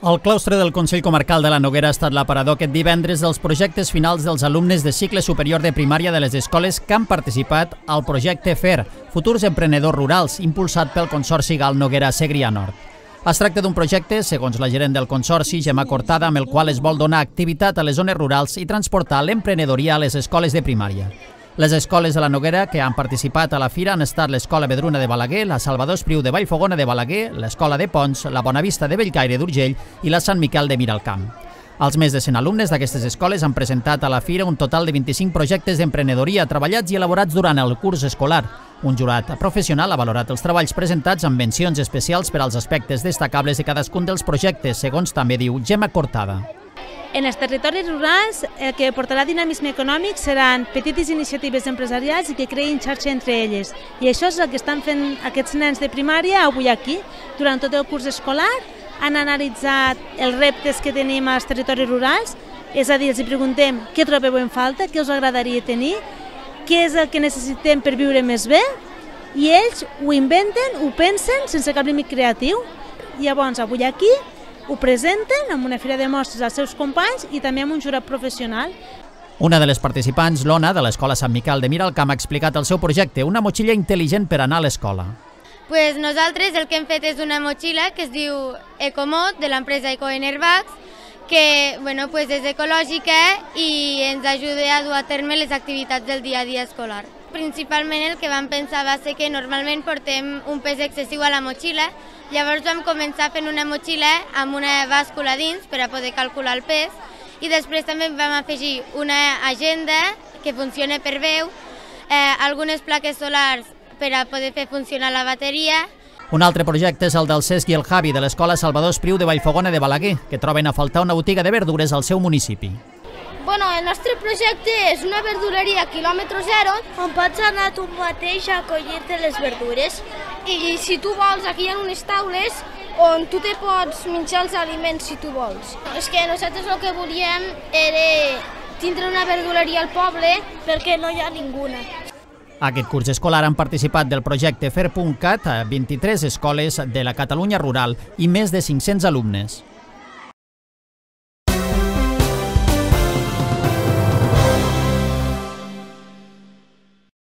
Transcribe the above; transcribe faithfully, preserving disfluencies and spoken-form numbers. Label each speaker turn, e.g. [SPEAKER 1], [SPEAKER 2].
[SPEAKER 1] El claustre del Consell Comarcal de la Noguera ha estat l'aparador aquest divendres dels projectes finals dels alumnes de cicle superior de primària de les escoles que han participat al projecte F E R, Futurs Emprenedors Rurals, impulsat pel Consorci Gal Noguera Segrià Nord. Es tracta d'un projecte, segons la gerent del Consorci, Gemma Cortada, amb el qual es vol donar activitat a les zones rurals i transportar l'emprenedoria a les escoles de primària. Les escoles de la Noguera que han participat a la fira han estat l'Escola Vedruna de Balaguer, la Salvador Espriu de Vallfogona de Balaguer, l'Escola de Pons, la Bonavista de Bellcaire d'Urgell i la Sant Miquel de Miralcamp. Els més de cent alumnes d'aquestes escoles han presentat a la fira un total de vint-i-cinc projectes d'emprenedoria treballats i elaborats durant el curs escolar. Un jurat professional ha valorat els treballs presentats amb mencions especials per als aspectes destacables de cadascun dels projectes, segons també diu Gemma Cortada.
[SPEAKER 2] En els territoris rurals, el que portarà dinamisme econòmic seran petites iniciatives empresarials i que creïn xarxa entre elles. I això és el que estan fent aquests nens de primària avui aquí. Durant tot el curs escolar han analitzat els reptes que tenim als territoris rurals, és a dir, els preguntem què trobeu en falta, què us agradaria tenir, què és el que necessitem per viure més bé, i ells ho inventen, ho pensen sense cap límit creatiu. Llavors, avui aquí ho presenten amb una fira de mostres als seus companys i també amb un jurat professional.
[SPEAKER 1] Una de les participants, l'Ona, de l'Escola Sant Miquel de Miralcamp, ha explicat el seu projecte, una motxilla intel·ligent per anar a l'escola.
[SPEAKER 3] Pues nosaltres el que hem fet és una motxilla que es diu Ecomod, de l'empresa Ecoenervax, que bueno, pues és ecològica i ens ajuda a dur a terme les activitats del dia a dia escolar. Principalment el que vam pensar va ser que normalment portem un pes excessiu a la motxilla, llavors vam començar fent una motxilla amb una bàscula dins per a poder calcular el pes i després també vam afegir una agenda que funciona per veu, eh, algunes plaques solars per a poder fer funcionar la bateria.
[SPEAKER 1] Un altre projecte és el del Cesc i el Javi de l'Escola Salvador Espriu de Vallfogona de Balaguer, que troben a faltar una botiga de verdures al seu municipi.
[SPEAKER 4] Bueno, el nostre projecte és una verduleria a quilòmetre zero on pots anar tu mateix a collir-te les verdures. I si tu vols, aquí hi ha unes taules on tu te pots menjar els aliments si tu vols. És que nosaltres el que volíem era tindre una verduleria al poble perquè no hi ha ninguna.
[SPEAKER 1] Aquest curs escolar han participat del projecte F E R punt cat a vint-i-tres escoles de la Catalunya rural i més de cinc-cents alumnes.